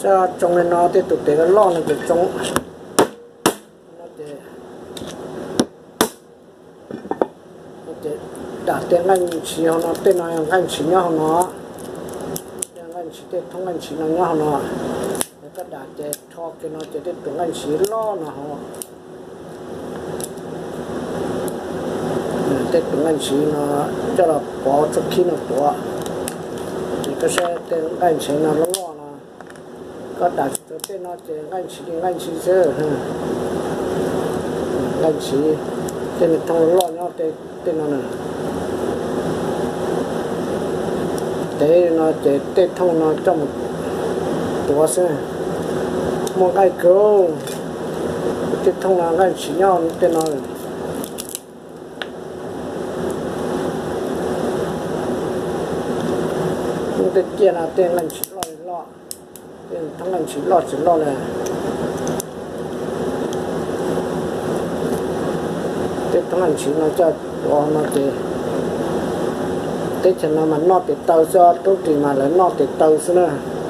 cho trong này nó thì tụt để cái lo này để trong nó để đặt tên anh chỉ họ nó tên này anh chỉ nhau nó anh chỉ tên thông anh chỉ nó nhau nó cái đặt để cho cái nó để tụi anh chỉ lo nó họ tết tụi anh chỉ nó cho là bỏ cho khi nó bỏ thì cái xe tên anh chỉ nó lo nó có đặt cho tên nó thì anh chỉ chơi anh chỉ tên thông lo nó tên nó này thế nó để tên thông nó trong mộtตัวxe một cái cơ tên thông là anh chỉ nhau tên nó tên kia là tên anh chỉ lo tên thằng anh chỉ lo này tên thằng anh chỉ nó cho nó thì nó mà nó thì tàu cho tốt thì mà lại nó thì tàu xưa